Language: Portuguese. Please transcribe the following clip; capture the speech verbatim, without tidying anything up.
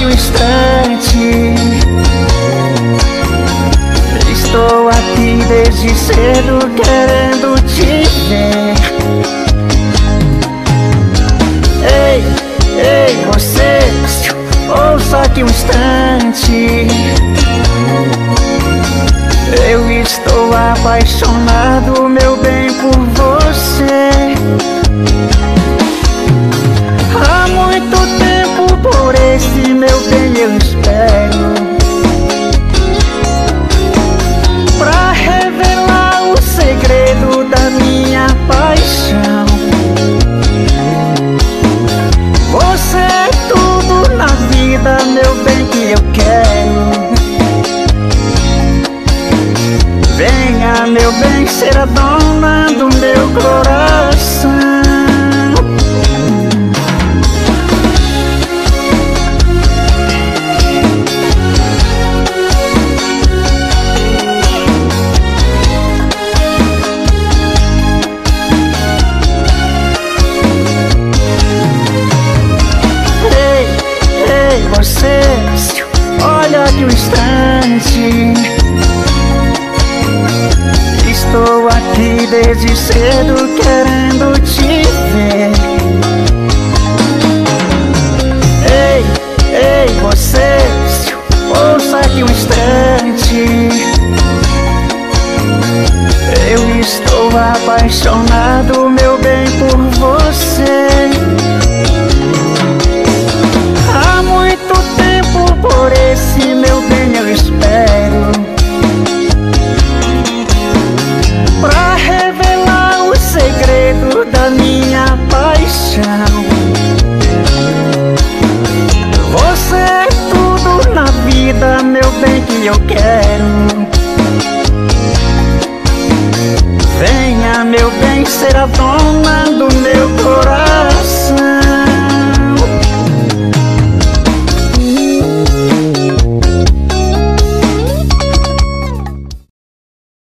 aqui um instante. Estou aqui desde cedo querendo te ver. Ei, ei, você, ouça aqui um instante. Eu estou apaixonado, meu bem, por você. Há muito tempo por esse meu bem eu espero, pra revelar o segredo da minha paixão. Você é tudo na vida, meu bem, que eu quero. Venha, meu bem, ser a dona do meu coração. Ei, ei, você, olha aqui um instante. Estou aqui desde cedo querendo te ver. Ei, ei, você, ouça aqui um instante. Eu estou apaixonado, meu bem, por você. Há muito tempo por esse meu bem eu espero, pra revelar o segredo da minha paixão. Você é tudo na vida, meu bem, que eu quero. Venha, meu bem, ser a dona